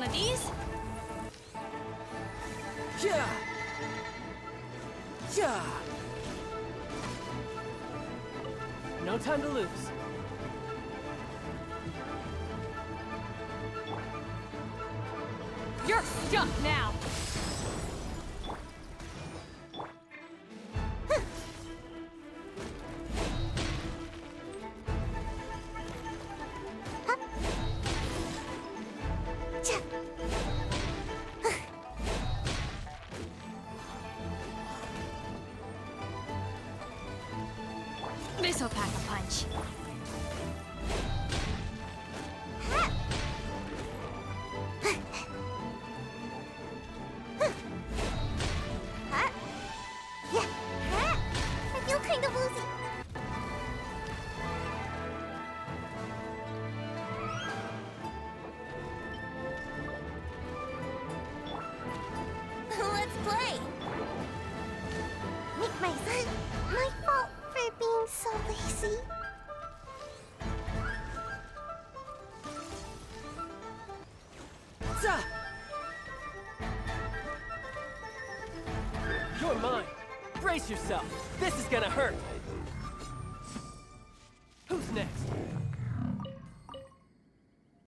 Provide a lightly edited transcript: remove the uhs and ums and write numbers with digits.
of these? Yeah. Yeah. No time to lose. You're stuck now! This'll pack a punch. I feel kind of woozy. Let's play. Make my fault for being so lazy. You're mine. Brace yourself. This is gonna hurt. Who's next?